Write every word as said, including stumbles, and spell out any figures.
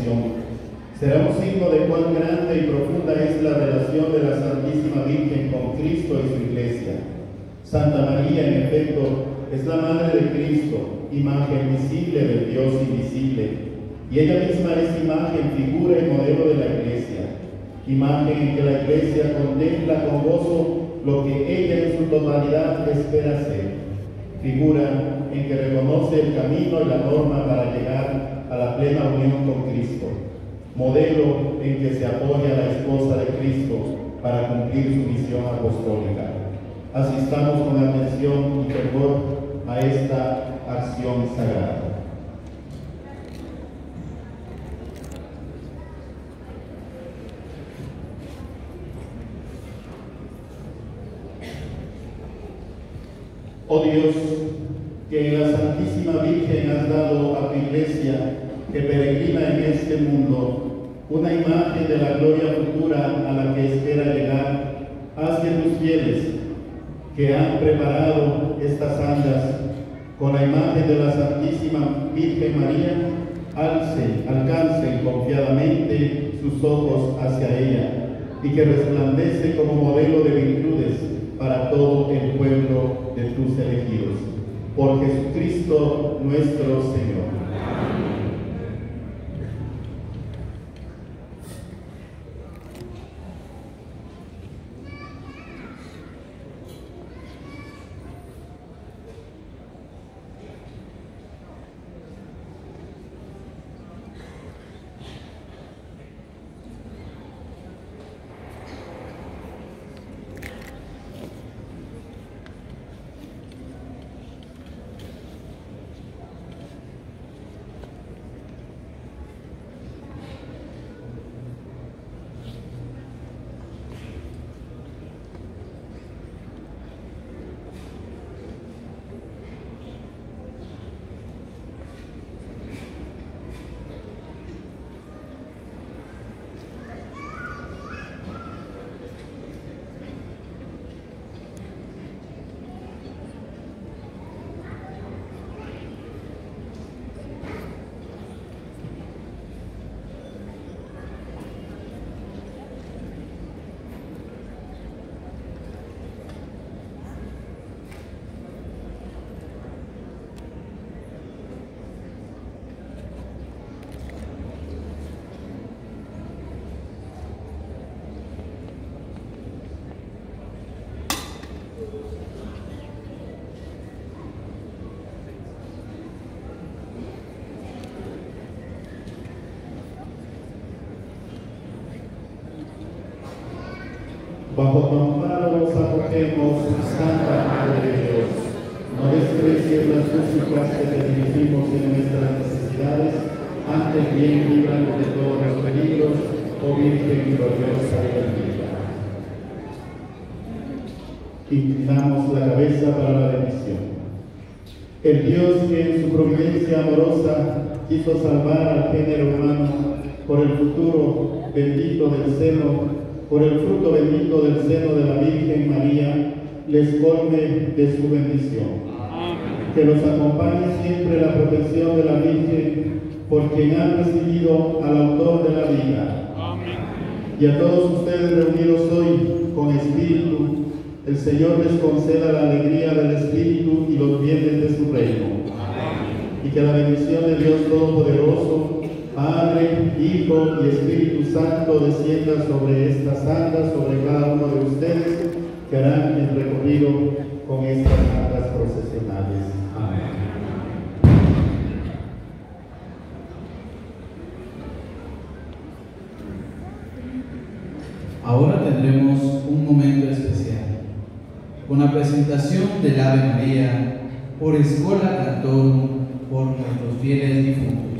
devoción. Será un signo de cuán grande y profunda es la relación de la Santísima Virgen con Cristo y su Iglesia. Santa María, en efecto, es la Madre de Cristo, imagen visible del Dios invisible, y ella misma es imagen, figura y modelo de la Iglesia, imagen en que la Iglesia contempla con gozo lo que ella en su totalidad espera ser, figura en que reconoce el camino y la norma para llegar a la plena unión con Cristo, modelo en que se apoya a la esposa de Cristo para cumplir su misión apostólica. Asistamos con atención y fervor a esta acción sagrada. Oh Dios, que en la Santísima Virgen has dado a tu Iglesia, que peregrina en este mundo, una imagen de la gloria futura a la que espera llegar, haz que tus fieles, que han preparado estas andas con la imagen de la Santísima Virgen María, alcen, alcancen confiadamente sus ojos hacia ella, y que resplandece como modelo de virtudes para todo el pueblo de tus elegidos. Por Jesucristo nuestro Señor. Bajo tu amparo nos acogemos, Santa Madre de Dios. No desprecies las súplicas que te dirigimos en nuestras necesidades, antes bien líbranos de todos los peligros, oh Virgen gloriosa y bendita. Inclinamos la cabeza para la bendición. El Dios que en su providencia amorosa quiso salvar al género humano por el futuro bendito del seno, por el fruto bendito del seno de la Virgen María, les colme de su bendición. Amén. Que los acompañe siempre la protección de la Virgen, por quien han recibido al autor de la vida. Amén. Y a todos ustedes reunidos hoy con espíritu, el Señor les conceda la alegría del Espíritu y los bienes de su reino. Amén. Y que la bendición de Dios Todopoderoso, Padre, Hijo y Espíritu Santo descienda sobre estas andas, sobre cada uno de ustedes que harán el recorrido con estas andas procesionales. Amén. Ahora tendremos un momento especial, con la presentación del Ave María por Escola Cantorum por nuestros fieles difuntos.